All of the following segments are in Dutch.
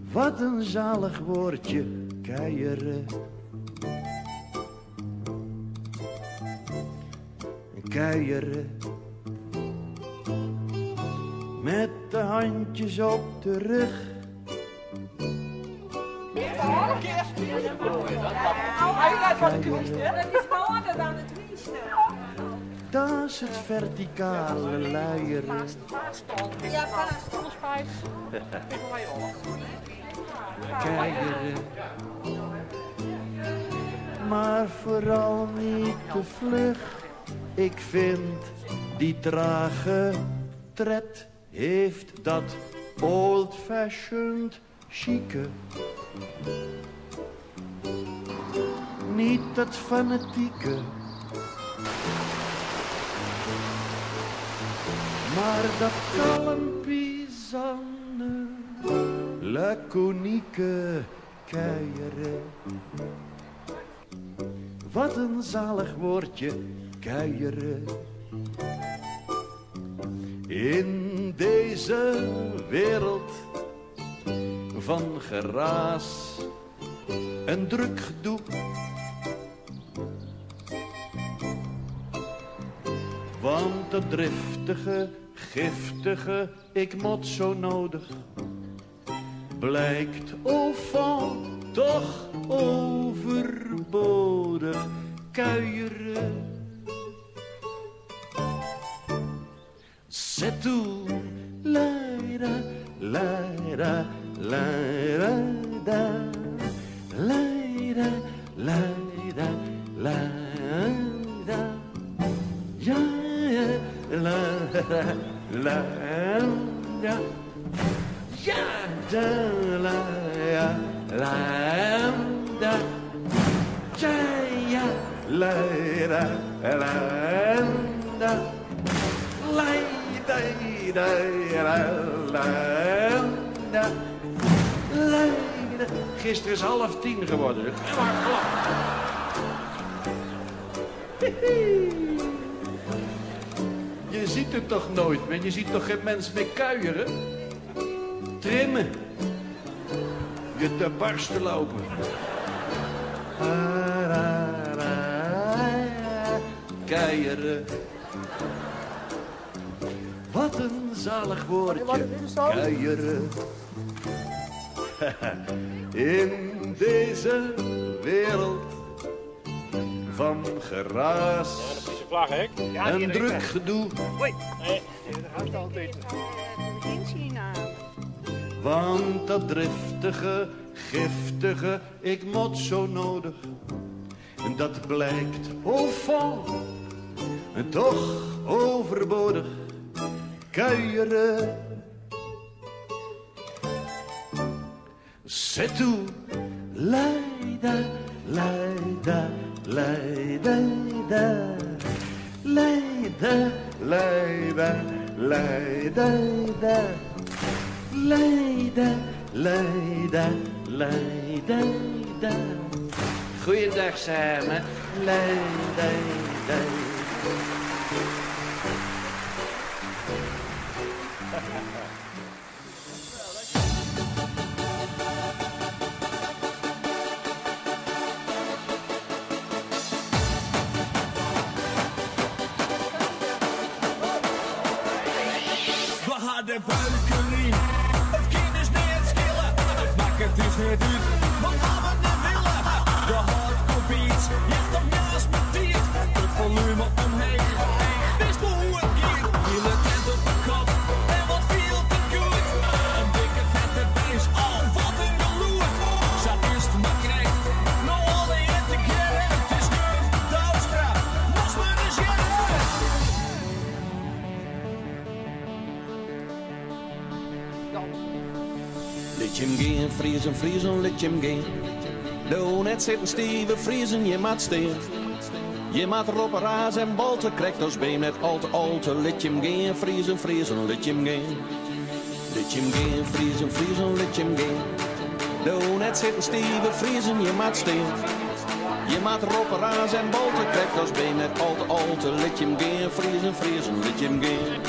Wat een zalig woordje, kuieren. Kuieren. Met de handjes op de rug. Dat is het verticale luieren. Ja, vast. Kuieren. Maar vooral niet te vlug. Ik vind die trage tred heeft dat old-fashioned chique. Niet dat fanatieke. Maar dat kalmpie-zanne, laconieke kuieren. Wat een zalig woordje, kuieren. In deze wereld van geraas en druk gedoe. Want dat driftige, giftige, ik mot zo nodig, blijkt au fond toch overbodig. Kuieren. C'est tout. Laira, laira, laira, da. Laira, laira, laira. Ja, laira, laira. Ja, da, laira, laira. Ja, ja, laira, laira. Gisteren is 9:30 geworden. Je ziet het toch nooit, man? Je ziet toch geen mens meer kuieren? Trimmen. Je te barsten lopen. Kuieren. Wat een zalig woordje, kuieren. In deze wereld van geraas en druk gedoe. Want dat driftige, giftige, ik mot zo nodig. En dat blijkt au fond toch overbodig. Kuieren. C'est tout. Leida, leida, leida, leida. Leida, leida, leida, leida. Leida, leida, leida. Goeiedag samen. Leida, leida. De buikenriem, het kind is net schillen, het maakt is net uit, wat gaan we nu willen? De hardcore beats, je hebt toch naast me dier, het volume omheen, wist hoe het ging, hele tent op de kop, en wat viel te goed, een dikke vette beest, oh wat een geloer, zat eerst maar krijgt, nou al die het te keren, het is nu doodstraf, was me de scheren. Let je hem gaan, vriezen, vriezen, let je hem gaan. Doe net zitten stieven, vriezen, je maat steen. Je maat erop een raas en bolten, krijgt als been met alte. Let je hem gaan, vriezen, vriezen, let je hem gaan. Let je hem gaan, vriezen, vriezen, let je hem gaan. Doe net zitten stieven, vriezen, je maat steen. Je maat erop een raas en bolten, krijgt als been met alte. Let je hem gaan, vriezen, vriezen, let je hem gaan.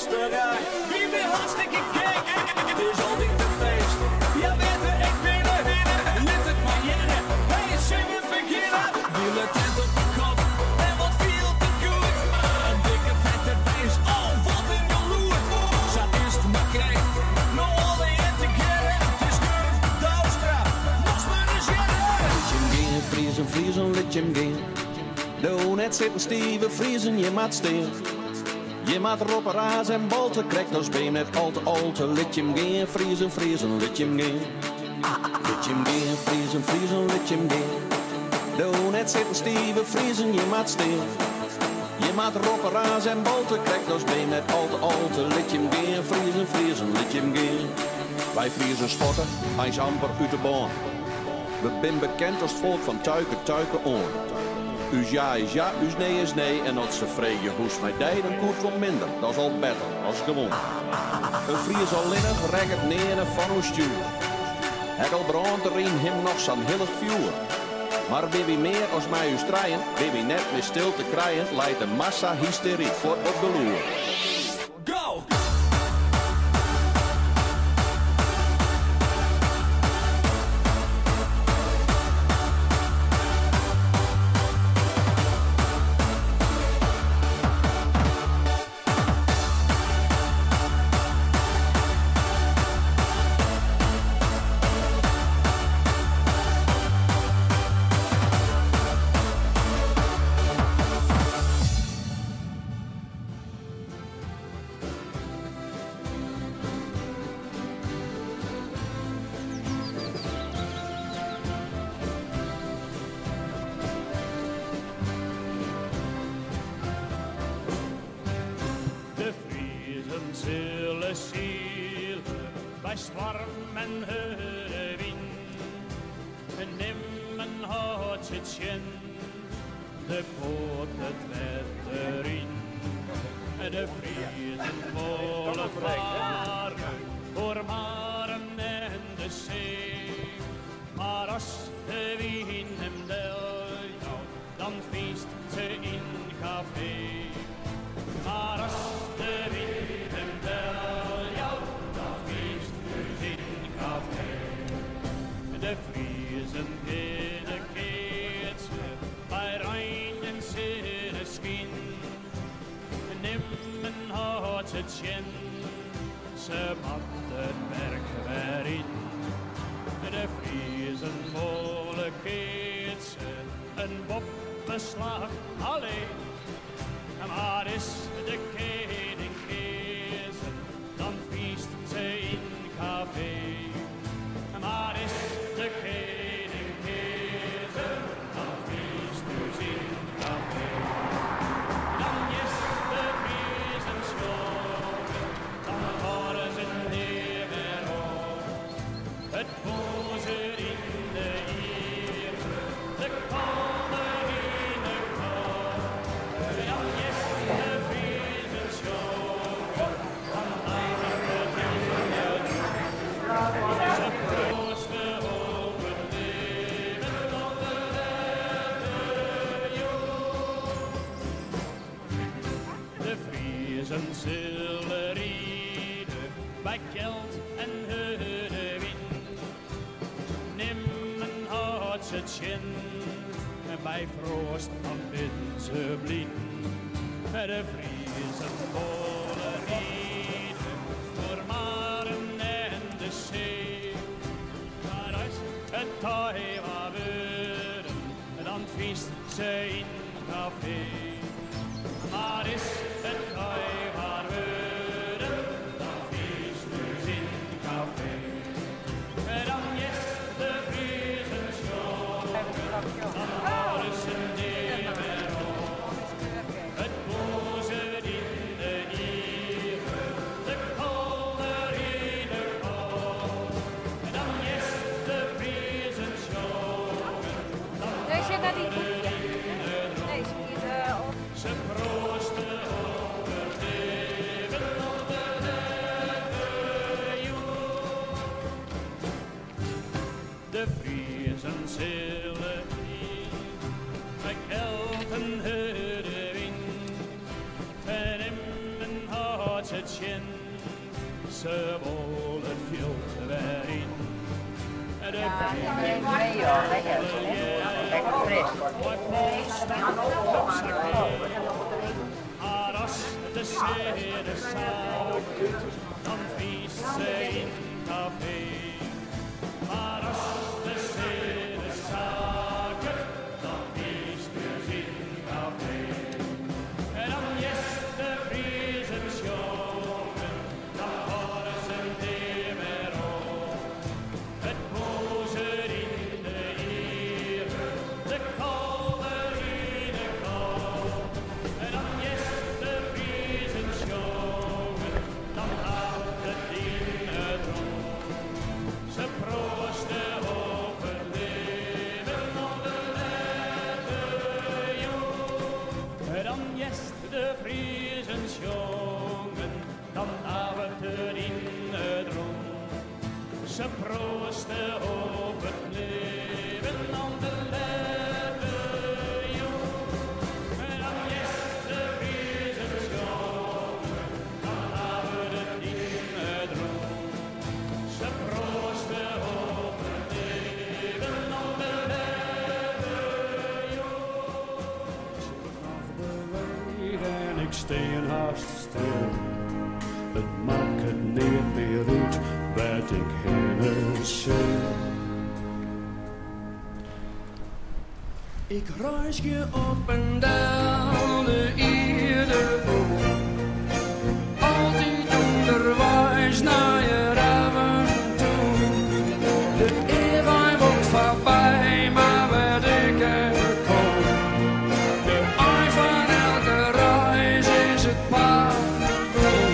rustig aan. Wie ben hartstikke gek, het is altijd een feest. Ja, weet ik binnen, let het maar jaren. Hey, zing het beginnen. Wil het tent op de kop en wat viel te goed. Een dikke vette beest, oh wat een geloer. Zo is het maar kijk, no alle in te gerren. Het is Gurf Douwstra, was maar eens jaren. Let je hem gaan, vriezen, vriezen, let je hem gaan. Doe net zitten stieven, vriezen, je maat stil. Je maat roppen, raas en bolten, krijgt ons been net al te. Let je hem gaan, vriezen, vriezen, let je hem gaan. Let je hem gaan, vriezen, vriezen, let je hem gaan. Doe net zitten stieven, vriezen, je maat stil. Je maat roppen, raas en bolten, krijgt ons been net al te. Let je hem gaan, vriezen, vriezen, let je hem gaan. Wij vriezen spotten, hij is amper uit de baan. We zijn bekend als het volk van tuiken, tuiken on. Us ja is ja, us nee is nee. En als ze vregen hoes mij die, dan koert wel minder. Dat is al beter, als gewoon. Een Fries al linnig, recht neer van ons stuur. Hekkel brandt erin hem nog zo'n hillig vuur. Maar wie meer als mij u strijden, wie net meer stil te krijgen, leidt de massa hysterie voor op de loer. Go! Zullen zielen bij storm en wind. Nimmen had het zin, de poort het werd erin. De Friesen willen varen voor maren en de zee. Maar als de wind hem deelt, dan feest ze in café. Maar als de wind hem deelt, dan feest ze in café. De Friesen binnen keert ze bij Rijn en Sinneskin. Nimmen had het zin, ze mat het werk weer in. De Friesen molen keert ze een boppenslag alleen. Maar is de koning kezen, dan feest ze in café. Maar is de koning kezen, dan feest ze in café. Dan is de Friesen schoon, dan worden ze niet meer op. Het boze in de eer, de kalmer in de kop. Dan is de Friesen schoon, dan blijven de Friesen ze proosten op het leven tot de lente de Friesen zullen rieden bij Kjeld en Hudewin. Nimmen had ze het zin, en bij Froost dan bidden ze blien. De Friesen willen rieden voor maren en de zee. Maar als het tij waar worden, dan feest ze in café. Maar is het tij waar worden, dan feest ze in café. Dan is de Friesen schoon, dan houden ze niet meer op. Het boze in de nier, het zin, ze wil het veel weer in. En de Nee hoor, lekker fris. maar als de zere zaak, dan vies ze in café. Maar als de zere zaak, dan vies ze in café. En dan is de vriezen jongen, dan worden ze niet meer op. Het bozer in de eeuwen, de kolder in de kou. En dan is de vriezen jongen, dan houdt het in het rond. Ze proosten op het leven onder de jong. En dan is de vriezen jongen, dan houdt het in het rond. Ze proosten op het leven onder de jong. En dan is de vriezen jongen, dan houdt het in het rond. Ze proosten op het leven onder de jong. Vanaf de weg en ik steen haast stil. Het maakt het niet meer uit wat ik heen zie. Ik reis je op en down de iedere boom. Altijd onderwijs naar je ramen toe. De eeuwij wordt voorbij, maar wat ik er kom. De ei van elke reis is het paardboom.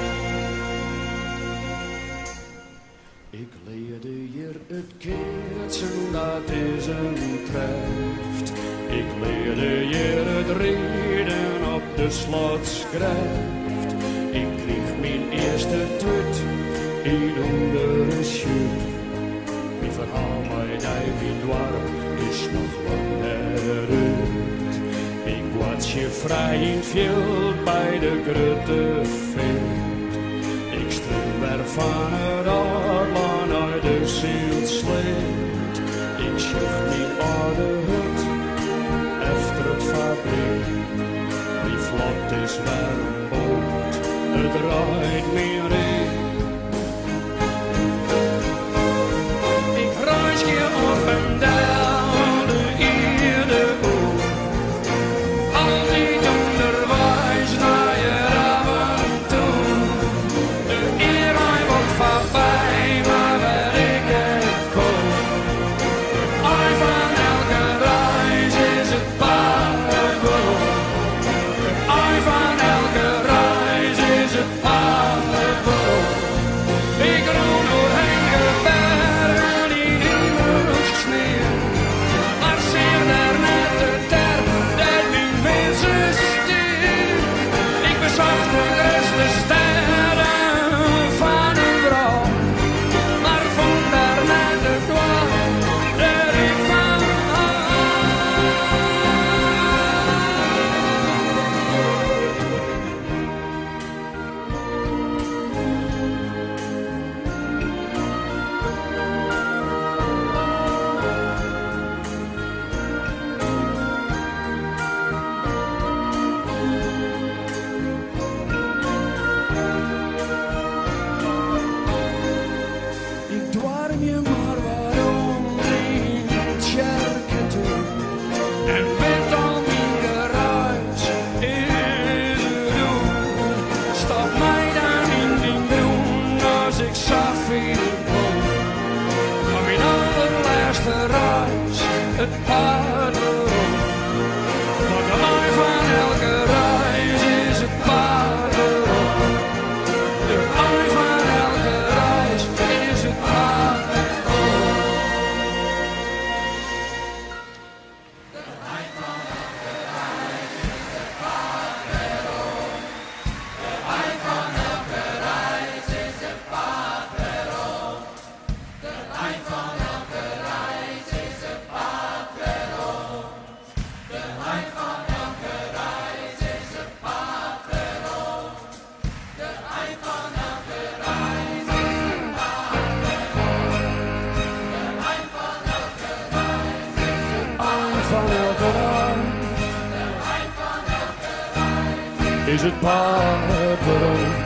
Ik leerde hier het keertsen, dat is een kracht. Ik leerde hier het reden op de slotskrijft. Ik kreeg mijn eerste tut in onder een schuur. Mijn verhaal bij mijn dwarp is nog lang eruit. Ik was je vrij in het veld bij de grote veert. Ik stroom weer van het Adlaan naar de zielsleet. Ik schucht mijn oude hut efter het fabriek. Die vlot is weer een boot, het draait meer in. Ik reis je op en down de iedere boom. Altijd onderwijs naar je ramen toe. De eeuwij wordt voorbij, maar waar ik er kom. De ei van elke reis is het paardboom. De ei van elke reis is het paardboom. Ik roei doorheen de bergen in hemels sneeuw. Maar zeer daar net de ter, dat mijn mensen stil. Ik bezag de eerste sterren van een vrouw. Maar vond daar net de dwaal, dat ik van ik dwarm je maar waarom in kerken toe. En met al mijn reis is het doen. Stap mij dan in die bloem als ik Safir kom. Maar mijn allerlaatste reis, het paardboom. Want de ei van elke reis is het paardboom. De ei van elke reis is het paardboom. Eind van elke reis is het paard weer op. is het paardenrood.